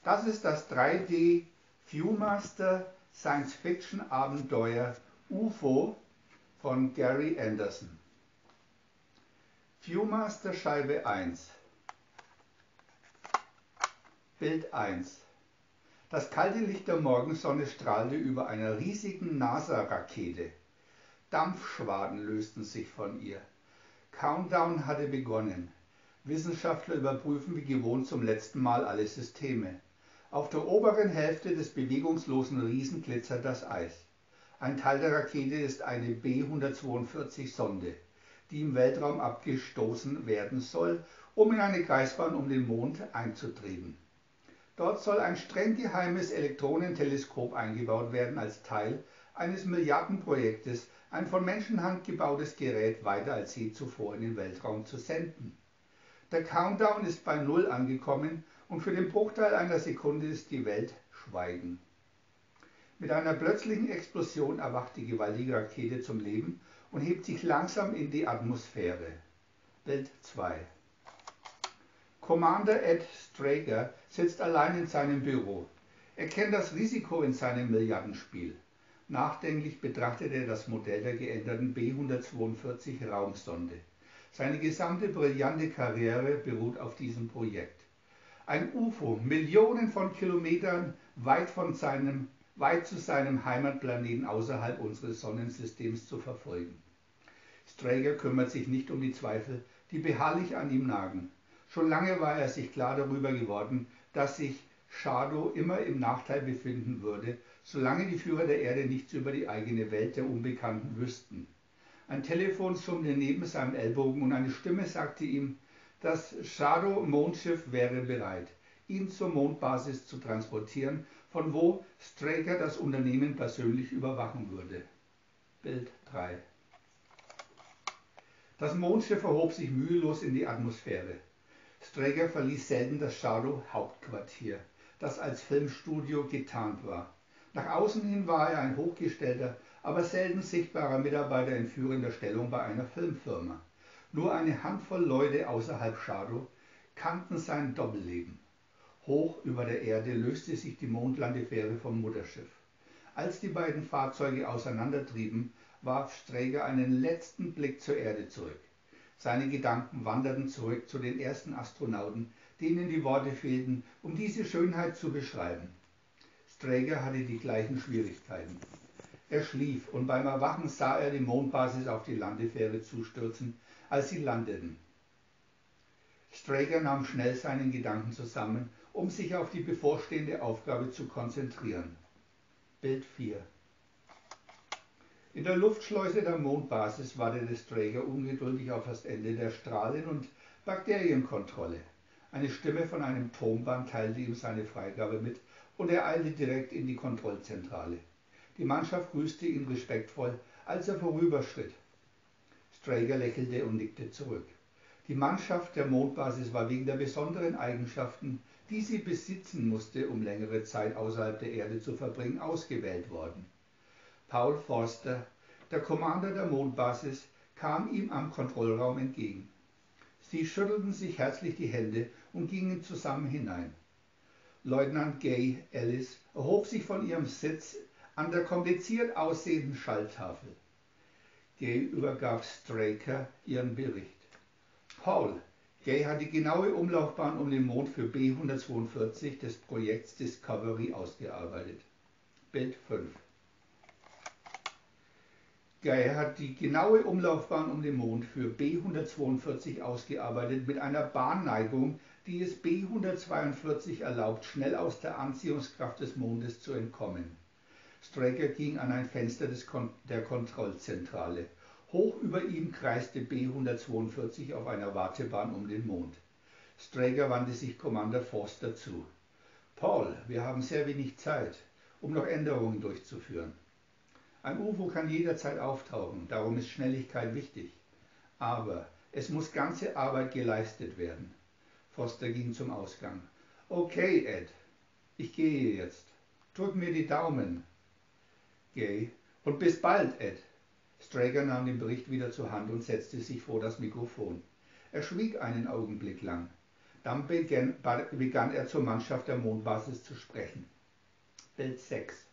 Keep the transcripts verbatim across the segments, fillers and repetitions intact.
Das ist das drei D Viewmaster Science Fiction Abenteuer U F O von Gary Anderson. Viewmaster Scheibe eins. Bild eins. Das kalte Licht der Morgensonne strahlte über einer riesigen NASA-Rakete. Dampfschwaden lösten sich von ihr. Countdown hatte begonnen. Wissenschaftler überprüfen wie gewohnt zum letzten Mal alle Systeme. Auf der oberen Hälfte des bewegungslosen Riesen glitzert das Eis. Ein Teil der Rakete ist eine B hundertzweiundvierzig Sonde, die im Weltraum abgestoßen werden soll, um in eine Kreisbahn um den Mond einzutreten. Dort soll ein streng geheimes Elektronenteleskop eingebaut werden als Teil eines Milliardenprojektes, ein von Menschenhand gebautes Gerät weiter als je zuvor in den Weltraum zu senden. Der Countdown ist bei Null angekommen und für den Bruchteil einer Sekunde ist die Welt Schweigen. Mit einer plötzlichen Explosion erwacht die gewaltige Rakete zum Leben und hebt sich langsam in die Atmosphäre. Bild zwei. Commander Ed Strager sitzt allein in seinem Büro. Er kennt das Risiko in seinem Milliardenspiel. Nachdenklich betrachtet er das Modell der geänderten B hundertzweiundvierzig Raumsonde. Seine gesamte brillante Karriere beruht auf diesem Projekt. Ein U F O, Millionen von Kilometern weit, von seinem, weit zu seinem Heimatplaneten außerhalb unseres Sonnensystems zu verfolgen. Strager kümmert sich nicht um die Zweifel, die beharrlich an ihm nagen. Schon lange war er sich klar darüber geworden, dass sich Shadow immer im Nachteil befinden würde, solange die Führer der Erde nichts über die eigene Welt der Unbekannten wüssten. Ein Telefon summte neben seinem Ellbogen und eine Stimme sagte ihm, das Shadow-Mondschiff wäre bereit, ihn zur Mondbasis zu transportieren, von wo Strager das Unternehmen persönlich überwachen würde. Bild drei. Das Mondschiff erhob sich mühelos in die Atmosphäre. Strager verließ selten das Shadow-Hauptquartier, das als Filmstudio getarnt war. Nach außen hin war er ein hochgestellter, aber selten sichtbarer Mitarbeiter in führender Stellung bei einer Filmfirma. Nur eine Handvoll Leute außerhalb Shadow kannten sein Doppelleben. Hoch über der Erde löste sich die Mondlandefähre vom Mutterschiff. Als die beiden Fahrzeuge auseinandertrieben, warf Strager einen letzten Blick zur Erde zurück. Seine Gedanken wanderten zurück zu den ersten Astronauten, denen die Worte fehlten, um diese Schönheit zu beschreiben. Strager hatte die gleichen Schwierigkeiten. Er schlief und beim Erwachen sah er die Mondbasis auf die Landefähre zustürzen, als sie landeten. Strager nahm schnell seinen Gedanken zusammen, um sich auf die bevorstehende Aufgabe zu konzentrieren. Bild vier. In der Luftschleuse der Mondbasis wartete Strager ungeduldig auf das Ende der Strahlen- und Bakterienkontrolle. Eine Stimme von einem Tonband teilte ihm seine Freigabe mit und er eilte direkt in die Kontrollzentrale. Die Mannschaft grüßte ihn respektvoll, als er vorüberschritt. Strager lächelte und nickte zurück. Die Mannschaft der Mondbasis war wegen der besonderen Eigenschaften, die sie besitzen musste, um längere Zeit außerhalb der Erde zu verbringen, ausgewählt worden. Paul Forster, der Commander der Mondbasis, kam ihm am Kontrollraum entgegen. Sie schüttelten sich herzlich die Hände und gingen zusammen hinein. Leutnant Gay Ellis erhob sich von ihrem Sitz an der kompliziert aussehenden Schalltafel. Gay übergab Straker ihren Bericht. Paul, Gay hat die genaue Umlaufbahn um den Mond für B hundertzweiundvierzig des Projekts Discovery ausgearbeitet. Bild fünf. Gay hat die genaue Umlaufbahn um den Mond für B hundertzweiundvierzig ausgearbeitet mit einer Bahnneigung, die es B hundertzweiundvierzig erlaubt, schnell aus der Anziehungskraft des Mondes zu entkommen. Straker ging an ein Fenster des Kon der Kontrollzentrale. Hoch über ihm kreiste B hundertzweiundvierzig auf einer Wartebahn um den Mond. Straker wandte sich Commander Forster zu. Paul, wir haben sehr wenig Zeit, um noch Änderungen durchzuführen. Ein U F O kann jederzeit auftauchen, darum ist Schnelligkeit wichtig. Aber es muss ganze Arbeit geleistet werden. Forster ging zum Ausgang. Okay, Ed, ich gehe jetzt. Drück mir die Daumen. Gay. Und bis bald, Ed. Straker nahm den Bericht wieder zur Hand und setzte sich vor das Mikrofon. Er schwieg einen Augenblick lang. Dann begann, begann er zur Mannschaft der Mondbasis zu sprechen. Bild sechs.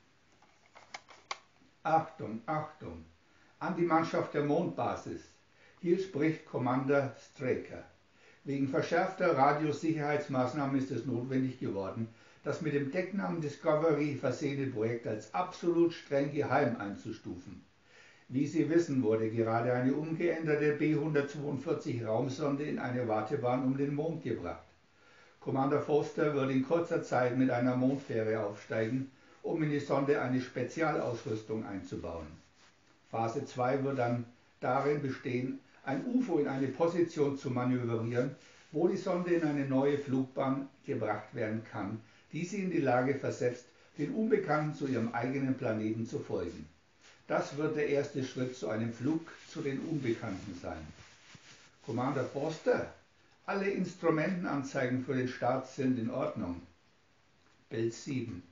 Achtung, Achtung, an die Mannschaft der Mondbasis. Hier spricht Commander Straker. Wegen verschärfter Radiosicherheitsmaßnahmen ist es notwendig geworden, das mit dem Decknamen Discovery versehene Projekt als absolut streng geheim einzustufen. Wie Sie wissen, wurde gerade eine umgeänderte B hundertzweiundvierzig Raumsonde in eine Wartebahn um den Mond gebracht. Commander Foster wird in kurzer Zeit mit einer Mondfähre aufsteigen, um in die Sonde eine Spezialausrüstung einzubauen. Phase zwei wird dann darin bestehen, ein U F O in eine Position zu manövrieren, wo die Sonde in eine neue Flugbahn gebracht werden kann, die sie in die Lage versetzt, den Unbekannten zu ihrem eigenen Planeten zu folgen. Das wird der erste Schritt zu einem Flug zu den Unbekannten sein. Commander Foster, alle Instrumentenanzeigen für den Start sind in Ordnung. Bild sieben.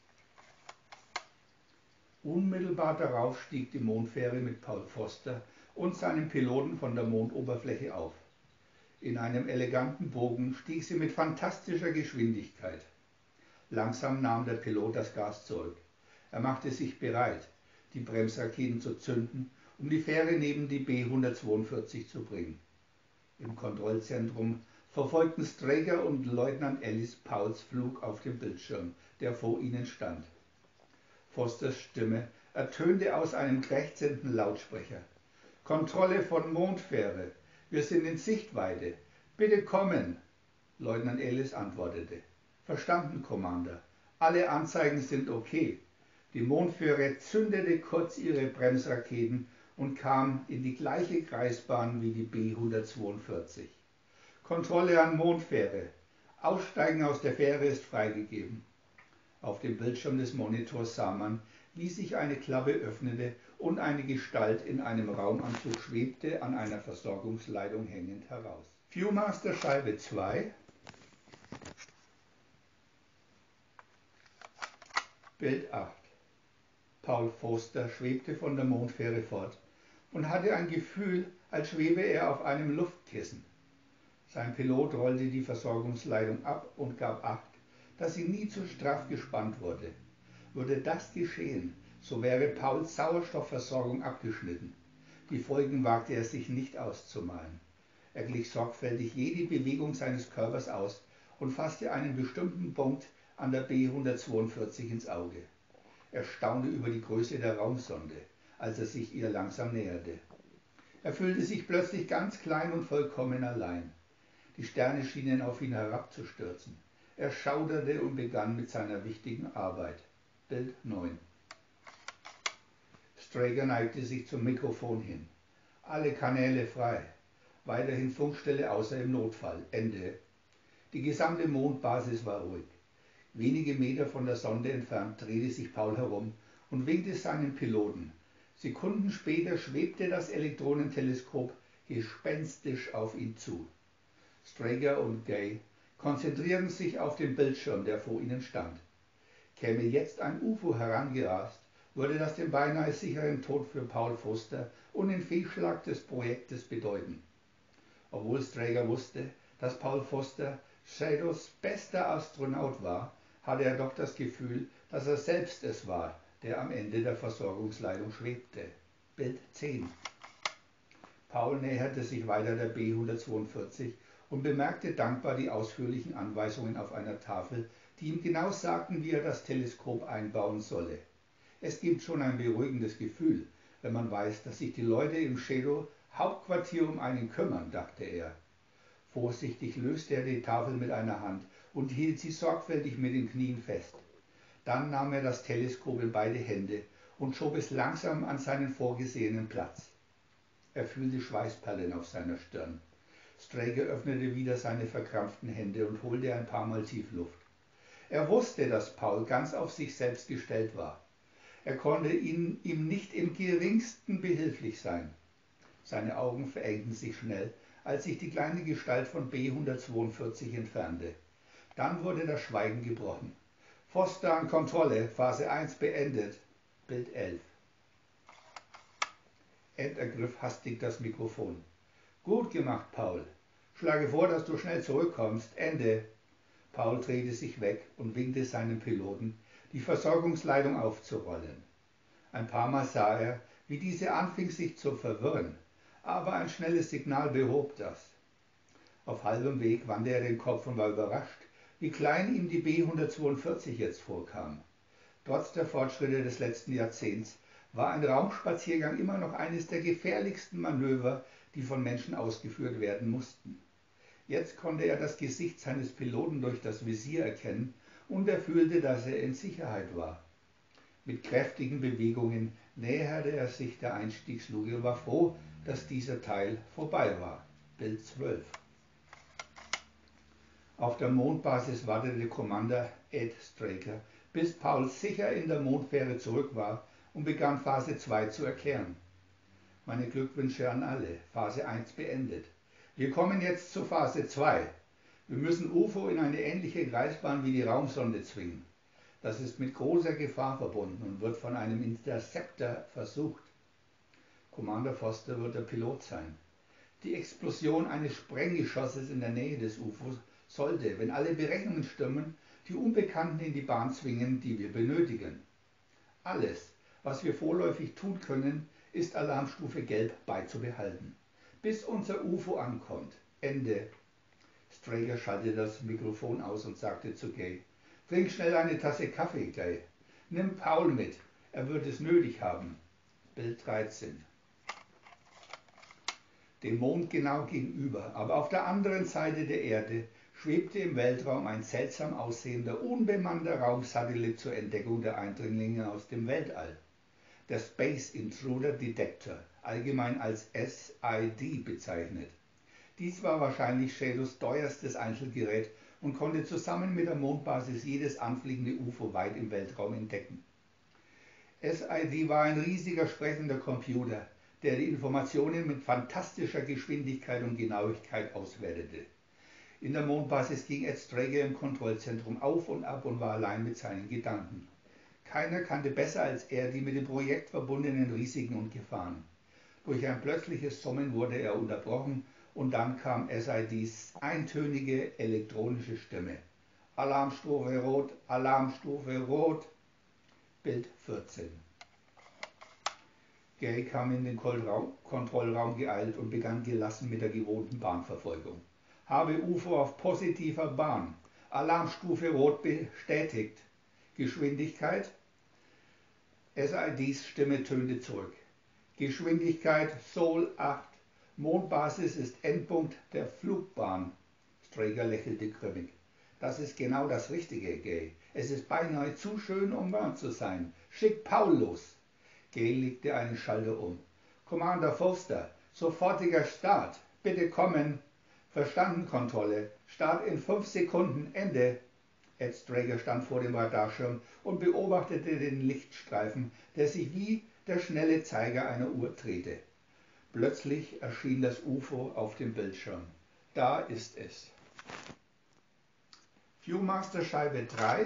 Unmittelbar darauf stieg die Mondfähre mit Paul Foster und seinem Piloten von der Mondoberfläche auf. In einem eleganten Bogen stieg sie mit fantastischer Geschwindigkeit. Langsam nahm der Pilot das Gas zurück. Er machte sich bereit, die Bremsraketen zu zünden, um die Fähre neben die B hundertzweiundvierzig zu bringen. Im Kontrollzentrum verfolgten Straker und Leutnant Ellis Pauls Flug auf dem Bildschirm, der vor ihnen stand. Fosters Stimme ertönte aus einem krächzenden Lautsprecher. »Kontrolle von Mondfähre. Wir sind in Sichtweite. Bitte kommen!« Leutnant Ellis antwortete. »Verstanden, Commander. Alle Anzeigen sind okay.« Die Mondfähre zündete kurz ihre Bremsraketen und kam in die gleiche Kreisbahn wie die B hundertzweiundvierzig. »Kontrolle an Mondfähre. Aussteigen aus der Fähre ist freigegeben.« Auf dem Bildschirm des Monitors sah man, wie sich eine Klappe öffnete und eine Gestalt in einem Raumanzug schwebte, an einer Versorgungsleitung hängend heraus. Viewmaster Scheibe zwei. Bild acht. Paul Foster schwebte von der Mondfähre fort und hatte ein Gefühl, als schwebe er auf einem Luftkissen. Sein Pilot rollte die Versorgungsleitung ab und gab Acht, dass sie nie zu straff gespannt wurde. Würde das geschehen, so wäre Pauls Sauerstoffversorgung abgeschnitten. Die Folgen wagte er sich nicht auszumalen. Er glich sorgfältig jede Bewegung seines Körpers aus und fasste einen bestimmten Punkt an der B hundertzweiundvierzig ins Auge. Er staunte über die Größe der Raumsonde, als er sich ihr langsam näherte. Er fühlte sich plötzlich ganz klein und vollkommen allein. Die Sterne schienen auf ihn herabzustürzen. Er schauderte und begann mit seiner wichtigen Arbeit. Bild neun. Straker neigte sich zum Mikrofon hin. Alle Kanäle frei. Weiterhin Funkstelle außer im Notfall. Ende. Die gesamte Mondbasis war ruhig. Wenige Meter von der Sonde entfernt drehte sich Paul herum und winkte seinen Piloten. Sekunden später schwebte das Elektronenteleskop gespenstisch auf ihn zu. Straker und Gay konzentrierten sich auf den Bildschirm, der vor ihnen stand. Käme jetzt ein U F O herangerast, würde das den beinahe sicheren Tod für Paul Foster und den Fehlschlag des Projektes bedeuten. Obwohl Straker wusste, dass Paul Foster Shadows bester Astronaut war, hatte er doch das Gefühl, dass er selbst es war, der am Ende der Versorgungsleitung schwebte. Bild zehn. Paul näherte sich weiter der B hundertzweiundvierzig und bemerkte dankbar die ausführlichen Anweisungen auf einer Tafel, die ihm genau sagten, wie er das Teleskop einbauen solle. Es gibt schon ein beruhigendes Gefühl, wenn man weiß, dass sich die Leute im Shadow Hauptquartier um einen kümmern, dachte er. Vorsichtig löste er die Tafel mit einer Hand und hielt sie sorgfältig mit den Knien fest. Dann nahm er das Teleskop in beide Hände und schob es langsam an seinen vorgesehenen Platz. Er fühlte Schweißperlen auf seiner Stirn. Straker öffnete wieder seine verkrampften Hände und holte ein paar Mal tief Luft. Er wusste, dass Paul ganz auf sich selbst gestellt war. Er konnte ihn, ihm nicht im geringsten behilflich sein. Seine Augen verengten sich schnell, als sich die kleine Gestalt von B hundertzweiundvierzig entfernte. Dann wurde das Schweigen gebrochen. Foster an Kontrolle, Phase eins beendet. Bild elf. Ed ergriff hastig das Mikrofon. Gut gemacht, Paul. Schlage vor, dass du schnell zurückkommst. Ende. Paul drehte sich weg und winkte seinem Piloten, die Versorgungsleitung aufzurollen. Ein paar Mal sah er, wie diese anfing sich zu verwirren, aber ein schnelles Signal behob das. Auf halbem Weg wandte er den Kopf und war überrascht, wie klein ihm die B hundertzweiundvierzig jetzt vorkam. Trotz der Fortschritte des letzten Jahrzehnts war ein Raumspaziergang immer noch eines der gefährlichsten Manöver, die von Menschen ausgeführt werden mussten. Jetzt konnte er das Gesicht seines Piloten durch das Visier erkennen und er fühlte, dass er in Sicherheit war. Mit kräftigen Bewegungen näherte er sich der Einstiegsluke und war froh, dass dieser Teil vorbei war. Bild zwölf. Auf der Mondbasis wartete Commander Ed Straker, bis Paul sicher in der Mondfähre zurück war und begann Phase zwei zu erklären. Meine Glückwünsche an alle. Phase eins beendet. Wir kommen jetzt zu Phase zwei. Wir müssen U F O in eine ähnliche Kreisbahn wie die Raumsonde zwingen. Das ist mit großer Gefahr verbunden und wird von einem Interceptor versucht. Commander Foster wird der Pilot sein. Die Explosion eines Sprenggeschosses in der Nähe des U F Os sollte, wenn alle Berechnungen stimmen, die Unbekannten in die Bahn zwingen, die wir benötigen. Alles, was wir vorläufig tun können, ist Alarmstufe Gelb beizubehalten, bis unser U F O ankommt. Ende. Straker schaltete das Mikrofon aus und sagte zu Gay: Trink schnell eine Tasse Kaffee, Gay. Nimm Paul mit, er wird es nötig haben. Bild dreizehn. Dem Mond genau gegenüber, aber auf der anderen Seite der Erde, schwebte im Weltraum ein seltsam aussehender, unbemannter Raumsatellit zur Entdeckung der Eindringlinge aus dem Weltall. Der Space Intruder Detector, allgemein als S I D bezeichnet. Dies war wahrscheinlich Shadows teuerstes Einzelgerät und konnte zusammen mit der Mondbasis jedes anfliegende U F O weit im Weltraum entdecken. S I D war ein riesiger sprechender Computer, der die Informationen mit fantastischer Geschwindigkeit und Genauigkeit auswertete. In der Mondbasis ging Ed Straker im Kontrollzentrum auf und ab und war allein mit seinen Gedanken. Keiner kannte besser als er die mit dem Projekt verbundenen Risiken und Gefahren. Durch ein plötzliches Summen wurde er unterbrochen und dann kam S I Ds eintönige elektronische Stimme. Alarmstufe Rot, Alarmstufe Rot. Bild vierzehn. Gay kam in den Kontrollraum geeilt und begann gelassen mit der gewohnten Bahnverfolgung. Habe U F O auf positiver Bahn. Alarmstufe Rot bestätigt. Geschwindigkeit. S I Ds Stimme tönte zurück. Geschwindigkeit Sol acht. Mondbasis ist Endpunkt der Flugbahn. Straker lächelte grimmig. Das ist genau das Richtige, Gay. Es ist beinahe zu schön, um wahr zu sein. Schick Paul los. Gay legte einen Schalter um. Commander Foster, sofortiger Start. Bitte kommen. Verstanden, Kontrolle. Start in fünf Sekunden. Ende. Ed Straker stand vor dem Radarschirm und beobachtete den Lichtstreifen, der sich wie der schnelle Zeiger einer Uhr drehte. Plötzlich erschien das U F O auf dem Bildschirm. Da ist es. Viewmaster Scheibe drei.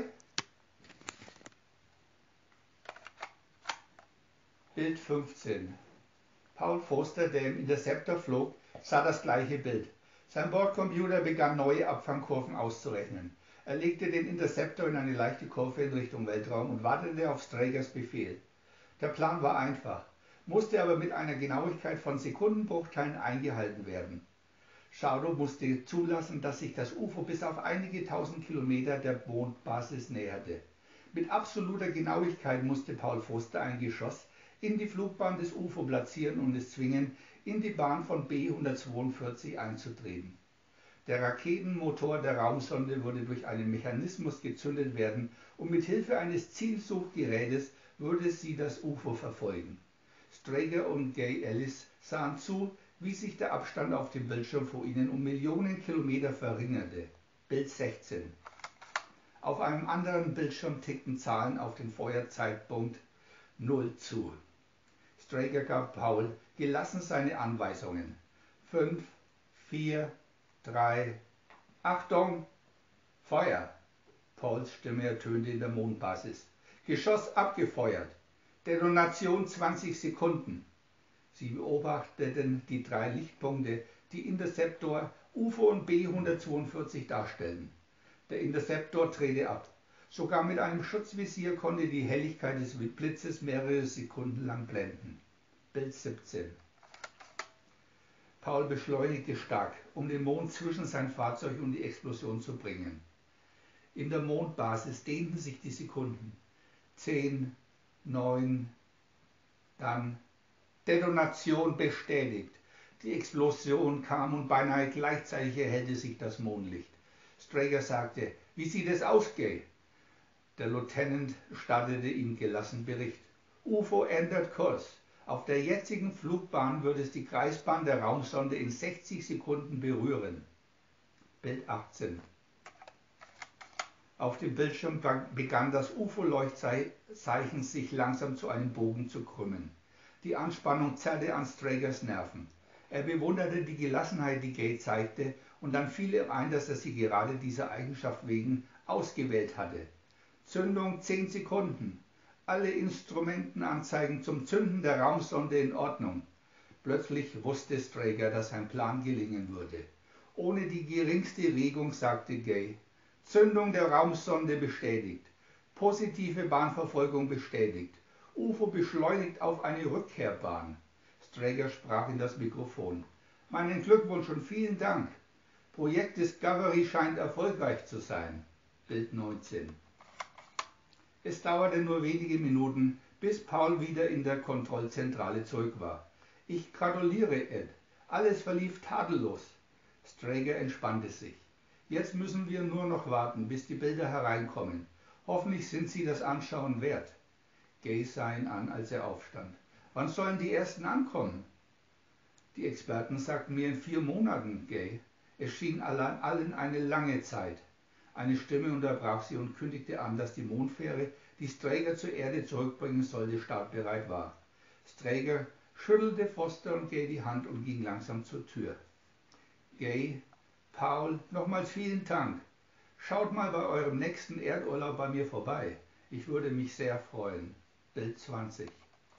Bild fünfzehn. Paul Foster, der im Interceptor flog, sah das gleiche Bild. Sein Bordcomputer begann neue Abfangkurven auszurechnen. Er legte den Interceptor in eine leichte Kurve in Richtung Weltraum und wartete auf Strakers Befehl. Der Plan war einfach, musste aber mit einer Genauigkeit von Sekundenbruchteilen eingehalten werden. Shadow musste zulassen, dass sich das U F O bis auf einige tausend Kilometer der Mondbasis näherte. Mit absoluter Genauigkeit musste Paul Foster ein Geschoss in die Flugbahn des U F O platzieren und es zwingen, in die Bahn von B hundertzweiundvierzig einzutreten. Der Raketenmotor der Raumsonde würde durch einen Mechanismus gezündet werden und mit Hilfe eines Zielsuchgerätes würde sie das U F O verfolgen. Straker und Gay Ellis sahen zu, wie sich der Abstand auf dem Bildschirm vor ihnen um Millionen Kilometer verringerte. Bild sechzehn. Auf einem anderen Bildschirm tickten Zahlen auf den Feuerzeitpunkt null zu. Straker gab Paul gelassen seine Anweisungen. fünf, vier, drei, Achtung, Feuer! Pauls Stimme ertönte in der Mondbasis. Geschoss abgefeuert. Detonation zwanzig Sekunden. Sie beobachteten die drei Lichtpunkte, die Interceptor U F O und B hundertzweiundvierzig darstellen. Der Interceptor drehte ab. Sogar mit einem Schutzvisier konnte die Helligkeit des Blitzes mehrere Sekunden lang blenden. Bild siebzehn. Paul beschleunigte stark, um den Mond zwischen sein Fahrzeug und die Explosion zu bringen. In der Mondbasis dehnten sich die Sekunden. Zehn, neun, dann Detonation bestätigt. Die Explosion kam und beinahe gleichzeitig erhellte sich das Mondlicht. Strager sagte, wie sieht es aus, Gay? Der Lieutenant stattete ihm gelassen Bericht. U F O ändert Kurs. Auf der jetzigen Flugbahn wird es die Kreisbahn der Raumsonde in sechzig Sekunden berühren. Bild achtzehn. Auf dem Bildschirm begann das U F O-Leuchtzeichen sich langsam zu einem Bogen zu krümmen. Die Anspannung zerrte an Stragers Nerven. Er bewunderte die Gelassenheit, die Gay zeigte, und dann fiel ihm ein, dass er sie gerade dieser Eigenschaft wegen ausgewählt hatte. Zündung zehn Sekunden. Alle Instrumentenanzeigen zum Zünden der Raumsonde in Ordnung. Plötzlich wusste Strager, dass sein Plan gelingen würde. Ohne die geringste Regung sagte Gay, Zündung der Raumsonde bestätigt. Positive Bahnverfolgung bestätigt. U F O beschleunigt auf eine Rückkehrbahn. Strager sprach in das Mikrofon. Meinen Glückwunsch und vielen Dank. Projekt Discovery scheint erfolgreich zu sein. Bild neunzehn. Es dauerte nur wenige Minuten, bis Paul wieder in der Kontrollzentrale zurück war. Ich gratuliere, Ed. Alles verlief tadellos. Strager entspannte sich. Jetzt müssen wir nur noch warten, bis die Bilder hereinkommen. Hoffentlich sind sie das Anschauen wert. Gay sah ihn an, als er aufstand. Wann sollen die ersten ankommen? Die Experten sagten mir in vier Monaten, Gay. Es schien allen eine lange Zeit. Eine Stimme unterbrach sie und kündigte an, dass die Mondfähre, die Strager zur Erde zurückbringen sollte, startbereit war. Strager schüttelte Foster und Gay die Hand und ging langsam zur Tür. Gay, Paul, nochmals vielen Dank. Schaut mal bei eurem nächsten Erdurlaub bei mir vorbei. Ich würde mich sehr freuen. Bild zwanzig.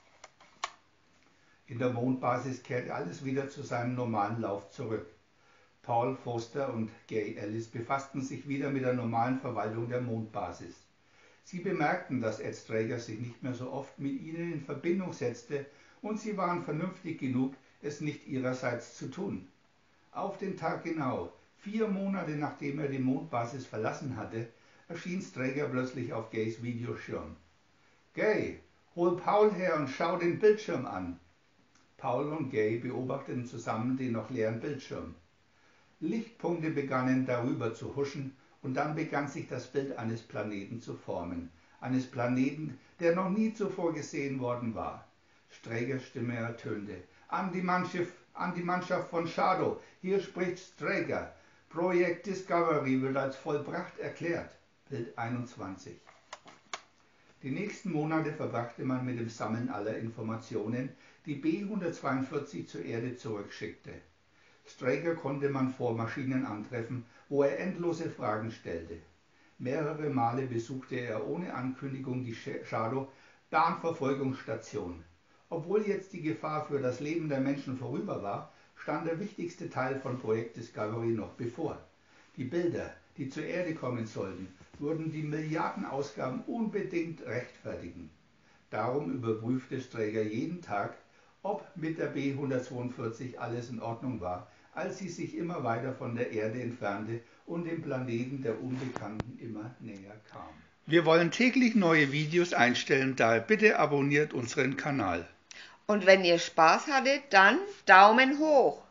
In der Mondbasis kehrte alles wieder zu seinem normalen Lauf zurück. Paul, Foster und Gay Ellis befassten sich wieder mit der normalen Verwaltung der Mondbasis. Sie bemerkten, dass Ed Strager sich nicht mehr so oft mit ihnen in Verbindung setzte und sie waren vernünftig genug, es nicht ihrerseits zu tun. Auf den Tag genau, vier Monate nachdem er die Mondbasis verlassen hatte, erschien Strager plötzlich auf Gays Videoschirm. Gay, hol Paul her und schau den Bildschirm an. Paul und Gay beobachteten zusammen den noch leeren Bildschirm. Lichtpunkte begannen darüber zu huschen und dann begann sich das Bild eines Planeten zu formen. Eines Planeten, der noch nie zuvor gesehen worden war. Stragers Stimme ertönte. An die Mannschaft, an die Mannschaft von Shadow, hier spricht Strager. Projekt Discovery wird als vollbracht erklärt. Bild einundzwanzig. Die nächsten Monate verbrachte man mit dem Sammeln aller Informationen, die B hundertzweiundvierzig zur Erde zurückschickte. Strager konnte man vor Maschinen antreffen, wo er endlose Fragen stellte. Mehrere Male besuchte er ohne Ankündigung die Shadow-Bahnverfolgungsstation. Obwohl jetzt die Gefahr für das Leben der Menschen vorüber war, stand der wichtigste Teil von Projekt Discovery noch bevor. Die Bilder, die zur Erde kommen sollten, würden die Milliardenausgaben unbedingt rechtfertigen. Darum überprüfte Strager jeden Tag, ob mit der B hundertzweiundvierzig alles in Ordnung war, als sie sich immer weiter von der Erde entfernte und dem Planeten der Unbekannten immer näher kam. Wir wollen täglich neue Videos einstellen, daher bitte abonniert unseren Kanal. Und wenn ihr Spaß hattet, dann Daumen hoch!